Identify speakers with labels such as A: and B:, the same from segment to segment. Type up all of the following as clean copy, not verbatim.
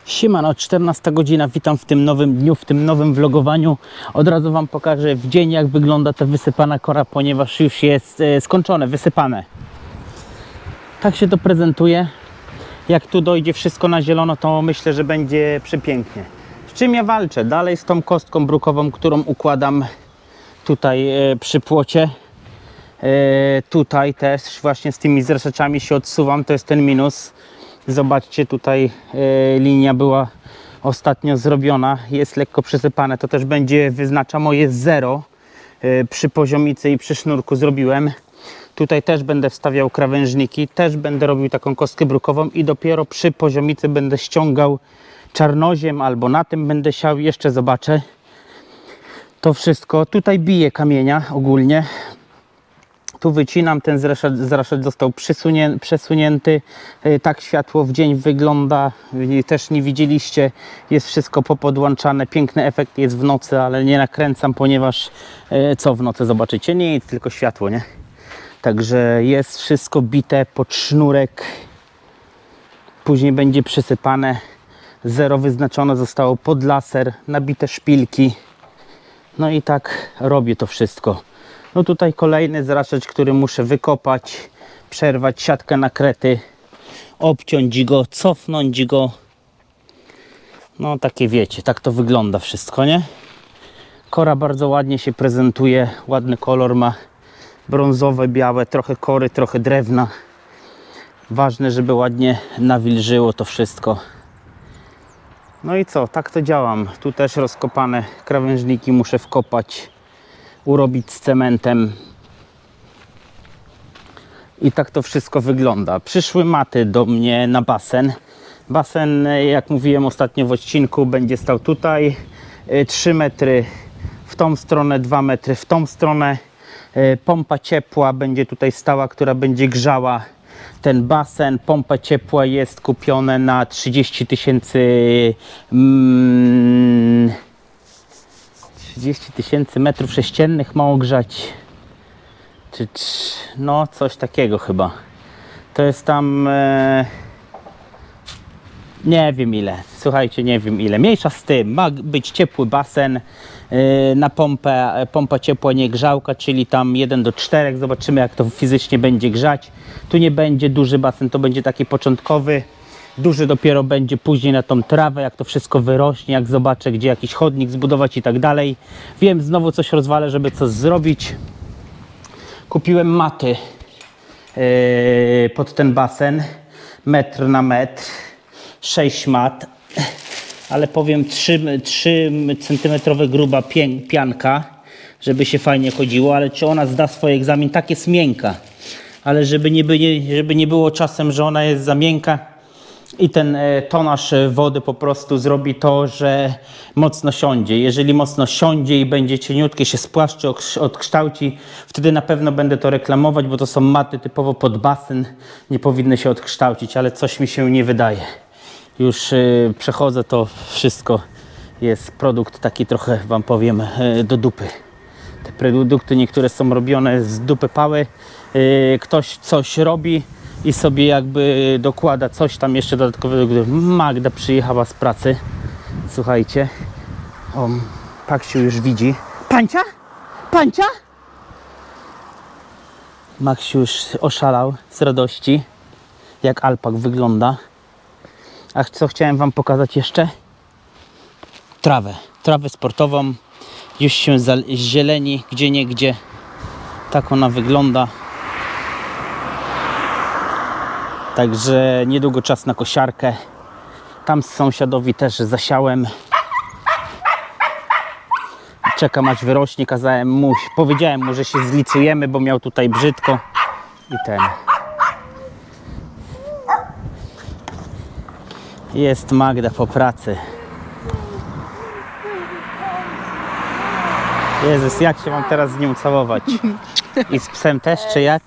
A: Siemano, 14 godzina, witam w tym nowym dniu, w tym nowym vlogowaniu. Od razu Wam pokażę w dzień, jak wygląda ta wysypana kora, ponieważ już jest skończone, wysypane. Tak się to prezentuje. Jak tu dojdzie wszystko na zielono, to myślę, że będzie przepięknie. Z czym ja walczę? Dalej z tą kostką brukową, którą układam tutaj przy płocie. Tutaj też właśnie z tymi zreszeczami się odsuwam, to jest ten minus. Zobaczcie, tutaj linia była ostatnio zrobiona, jest lekko przysypane, to też będzie, wyznacza moje 0 przy poziomicy i przy sznurku zrobiłem. Tutaj też będę wstawiał krawężniki, też będę robił taką kostkę brukową i dopiero przy poziomicy będę ściągał czarnoziem albo na tym będę siał, jeszcze zobaczę. To wszystko, tutaj bije kamienia ogólnie. Tu wycinam, ten zraszecz został przesunięty. Tak światło w dzień wygląda. Też nie widzieliście, jest wszystko popodłączane. Piękny efekt jest w nocy, ale nie nakręcam, ponieważ co w nocy zobaczycie? Nic, tylko światło, nie? Także jest wszystko bite pod sznurek. Później będzie przysypane. 0 wyznaczone zostało pod laser, nabite szpilki. No i tak robię to wszystko. No tutaj kolejny zraszecz, który muszę wykopać, przerwać siatkę na krety, obciąć go, cofnąć go. No takie wiecie, tak to wygląda wszystko, nie? Kora bardzo ładnie się prezentuje, ładny kolor ma, brązowe, białe, trochę kory, trochę drewna. Ważne, żeby ładnie nawilżyło to wszystko. No i co, tak to działam. Tu też rozkopane krawężniki muszę wkopać, urobić z cementem. I tak to wszystko wygląda. Przyszły maty do mnie na basen. Basen, jak mówiłem ostatnio w odcinku, będzie stał tutaj. 3 metry w tą stronę, 2 metry w tą stronę. Pompa ciepła będzie tutaj stała, która będzie grzała ten basen. Pompa ciepła jest kupiona na 30 000 30 000 metrów sześciennych ma ogrzać. No coś takiego chyba. To jest tam nie wiem ile. Słuchajcie, nie wiem ile. Mniejsza z tym. Ma być ciepły basen na pompę. Pompa ciepła, nie grzałka, czyli tam 1:4. Zobaczymy, jak to fizycznie będzie grzać. Tu nie będzie duży basen, to będzie taki początkowy. Duży dopiero będzie później na tą trawę, jak to wszystko wyrośnie, jak zobaczę, gdzie jakiś chodnik zbudować i tak dalej. Wiem, znowu coś rozwalę, żeby coś zrobić. Kupiłem maty pod ten basen, metr na metr, 6 mat, ale powiem 3 cm gruba pianka, żeby się fajnie chodziło, ale czy ona zda swój egzamin, tak jest miękka, ale żeby nie było czasem, że ona jest za miękka, i ten tonaż wody po prostu zrobi to, że mocno siądzie. Jeżeli mocno siądzie i będzie cieniutkie, się spłaszczy, odkształci, wtedy na pewno będę to reklamować, bo to są maty typowo pod basen. Nie powinny się odkształcić, ale coś mi się nie wydaje. Już przechodzę, to wszystko jest produkt taki trochę, Wam powiem, do dupy. Te produkty niektóre są robione z dupy pały. Ktoś coś robi i sobie jakby dokłada coś tam jeszcze dodatkowego. Magda przyjechała z pracy. Słuchajcie. O, Maksiu już widzi. Pancia? Pancia? Maksiu już oszalał z radości, jak alpak wygląda. A co chciałem Wam pokazać jeszcze? Trawę. Trawę sportową. Już się zieleni gdzieniegdzie. Tak ona wygląda. Także niedługo czas na kosiarkę. Tam sąsiadowi też zasiałem. Czekam aż wyrośnie. Powiedziałem mu, że się zlicujemy, bo miał tutaj brzydko. I ten. Jest Magda po pracy. Jezus, jak się mam teraz z nią całować? I z psem też, czy jak?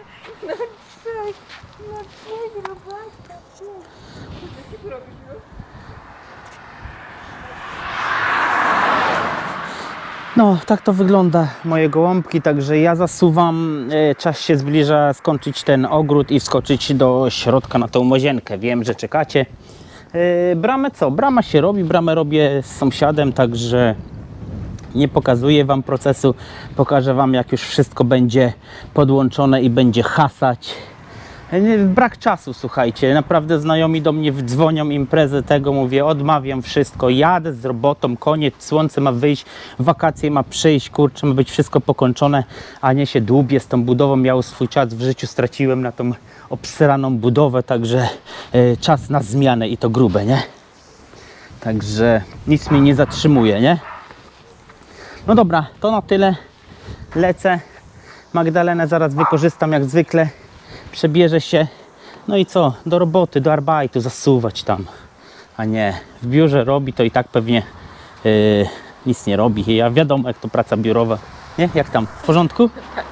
A: No, tak to wygląda moje gołąbki, także ja zasuwam, czas się zbliża skończyć ten ogród i wskoczyć do środka na tą łazienkę. Wiem, że czekacie, Bramę co? Brama się robi, bramę robię z sąsiadem, także nie pokazuję Wam procesu. Pokażę Wam, jak już wszystko będzie podłączone i będzie hasać. Brak czasu, słuchajcie, naprawdę znajomi do mnie dzwonią, imprezę tego, mówię, odmawiam wszystko, jadę z robotą, koniec, słońce ma wyjść, wakacje ma przyjść, kurczę, ma być wszystko pokończone, a nie się dłubię z tą budową. Miał swój czas w życiu, straciłem na tą obsraną budowę, także czas na zmianę i to grube, nie? Także nic mnie nie zatrzymuje, nie? No dobra, to na tyle, lecę, Magdalenę zaraz wykorzystam jak zwykle, przebierze się, no i co, do roboty, do arbajtu, zasuwać tam, a nie, w biurze robi, to i tak pewnie nic nie robi. Ja wiadomo, jak to praca biurowa, nie? Jak tam, w porządku?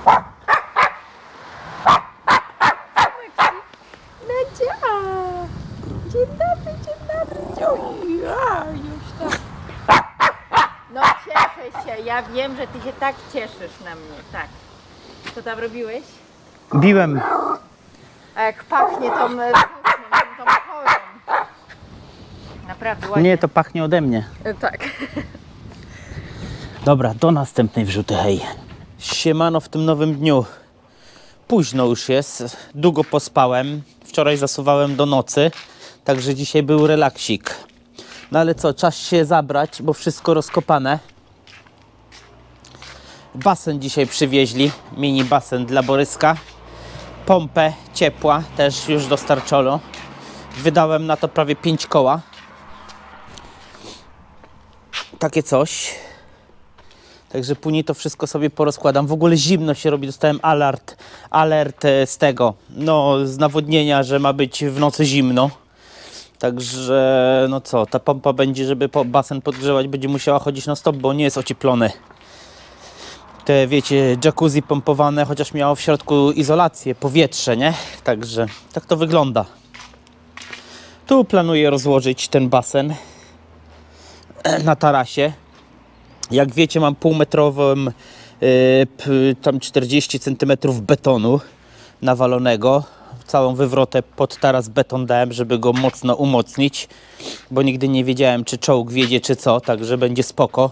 B: Nadzia! Dzień dobry, już tak. No cieszę się, ja wiem, że ty się tak cieszysz na mnie, tak. Co tam robiłeś?
A: Biłem.
B: A jak pachnie tą sosną, tą porą. Naprawdę ładnie.
A: Nie, to pachnie ode mnie.
B: Tak.
A: Dobra, do następnej wrzuty, hej. Siemano w tym nowym dniu. Późno już jest, długo pospałem. Wczoraj zasuwałem do nocy, także dzisiaj był relaksik. No ale co, czas się zabrać, bo wszystko rozkopane. Basen dzisiaj przywieźli, mini basen dla Boryska. Pompę ciepła też już dostarczono. Wydałem na to prawie 5 koła. Takie coś. Także później to wszystko sobie porozkładam. W ogóle zimno się robi. Dostałem alert z tego, no z nawodnienia, że ma być w nocy zimno. Także no co, ta pompa będzie, żeby basen podgrzewać, będzie musiała chodzić na stop, bo nie jest ocieplony. Te wiecie, jacuzzi pompowane, chociaż miało w środku izolację, powietrze, nie? Także tak to wygląda. Tu planuję rozłożyć ten basen na tarasie. Jak wiecie, mam półmetrową, tam 40 cm betonu nawalonego. Całą wywrotę pod taras beton dałem, żeby go mocno umocnić, bo nigdy nie wiedziałem, czy czołg wiedzie, czy co, także będzie spoko.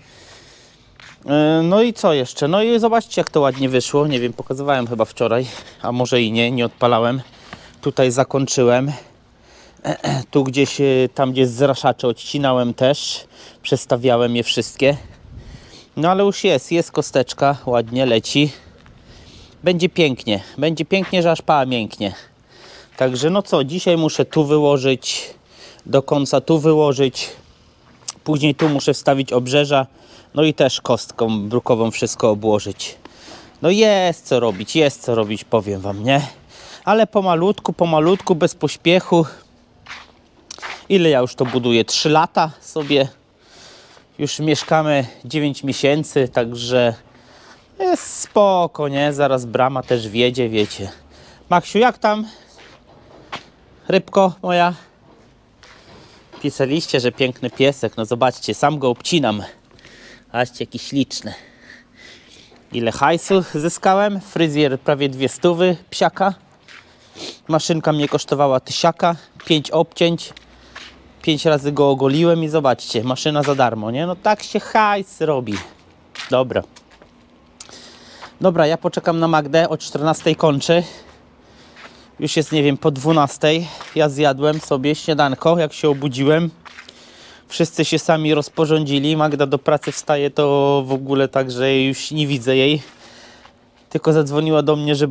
A: No i co jeszcze? No i zobaczcie, jak to ładnie wyszło. Nie wiem, pokazywałem chyba wczoraj, a może i nie odpalałem. Tutaj zakończyłem. Tu gdzieś, tam gdzie zraszacze odcinałem też. Przestawiałem je wszystkie. No ale już jest kosteczka, ładnie leci. Będzie pięknie, że aż pała mięknie. Także no co, dzisiaj muszę tu wyłożyć, do końca tu wyłożyć. Później tu muszę wstawić obrzeża. No i też kostką brukową wszystko obłożyć. No jest co robić, powiem wam, nie? Ale pomalutku, bez pośpiechu. Ile ja już to buduję? 3 lata sobie. Już mieszkamy 9 miesięcy, także jest spoko, nie? Zaraz brama też wjedzie, wiecie. Maksiu, jak tam? Rybko moja? Pisaliście, że piękny piesek. No zobaczcie, sam go obcinam. Aście jaki śliczny. Ile hajsu zyskałem? Fryzjer prawie 200 psiaka. Maszynka mnie kosztowała 1000, 5 obcięć. 5 razy go ogoliłem i zobaczcie, maszyna za darmo, nie? No tak się hajs robi. Dobra. Dobra, ja poczekam na Magdę, o 14 kończy. Już jest, nie wiem, po 12. Ja zjadłem sobie śniadanko, jak się obudziłem. Wszyscy się sami rozporządzili. Magda do pracy wstaje, to w ogóle tak, że już nie widzę jej. Tylko zadzwoniła do mnie, że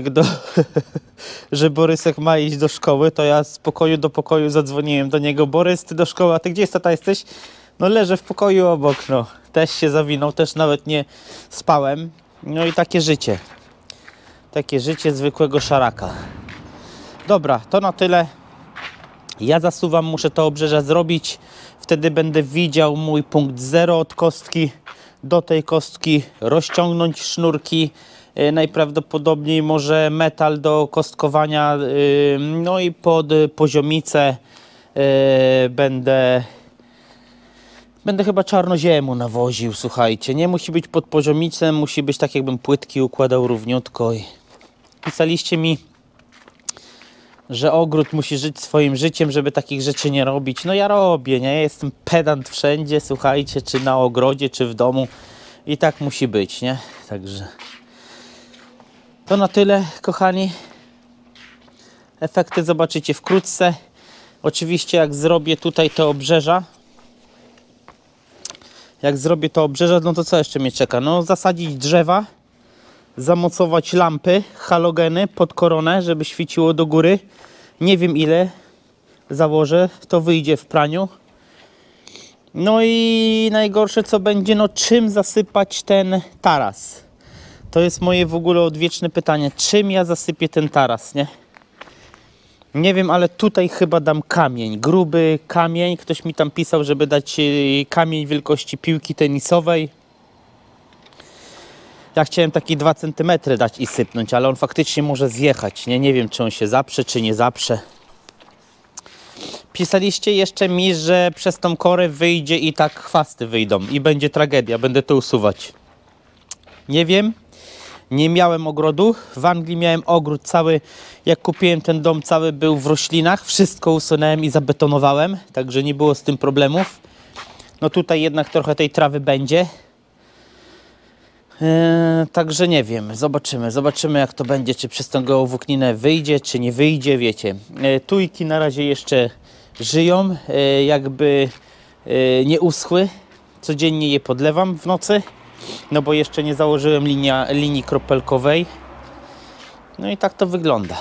A: że Borysek ma iść do szkoły. To ja z pokoju do pokoju zadzwoniłem do niego. Borys, ty do szkoły, a ty gdzie jest, tata, jesteś? No leżę w pokoju obok, no. Też się zawinął, też nawet nie spałem. No i takie życie. Takie życie zwykłego szaraka. Dobra, to na tyle. Ja zasuwam, muszę to obrzeża zrobić. Wtedy będę widział mój punkt 0 od kostki do tej kostki. Rozciągnąć sznurki. Najprawdopodobniej może metal do kostkowania. No i pod poziomicę będę chyba czarnoziemu nawoził, słuchajcie. Nie musi być pod poziomicem, musi być tak, jakbym płytki układał równiutko. Pisaliście mi, że ogród musi żyć swoim życiem, żeby takich rzeczy nie robić. No ja robię, nie? Ja jestem pedant wszędzie, słuchajcie, czy na ogrodzie, czy w domu. I tak musi być, nie? Także to na tyle, kochani. Efekty zobaczycie wkrótce. Oczywiście jak zrobię tutaj te obrzeża, no to co jeszcze mnie czeka? No zasadzić drzewa, zamocować lampy, halogeny pod koronę, żeby świeciło do góry. Nie wiem ile założę, to wyjdzie w praniu. No i najgorsze co będzie, no czym zasypać ten taras? To jest moje w ogóle odwieczne pytanie. Czym ja zasypię ten taras, nie? Nie wiem, ale tutaj chyba dam kamień. Gruby kamień. Ktoś mi tam pisał, żeby dać kamień wielkości piłki tenisowej. Ja chciałem taki 2 cm dać i sypnąć, ale on faktycznie może zjechać. Nie wiem, czy on się zaprze, czy nie zaprze. Pisaliście jeszcze mi, że przez tą korę wyjdzie i tak chwasty wyjdą. I będzie tragedia. Będę to usuwać. Nie wiem. Nie miałem ogrodu. W Anglii miałem ogród cały. Jak kupiłem ten dom, cały był w roślinach. Wszystko usunąłem i zabetonowałem. Także nie było z tym problemów. No tutaj jednak trochę tej trawy będzie. Także nie wiem. Zobaczymy jak to będzie. Czy przez tą gołowłókninę wyjdzie, czy nie wyjdzie. Wiecie. Tujki na razie jeszcze żyją. Jakby nie uschły. Codziennie je podlewam w nocy. No bo jeszcze nie założyłem linii kropelkowej. No i tak to wygląda.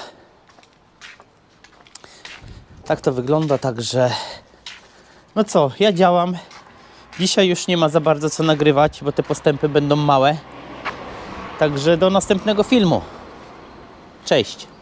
A: Tak to wygląda, także no co, ja działam. Dzisiaj już nie ma za bardzo co nagrywać, bo te postępy będą małe. Także do następnego filmu. Cześć.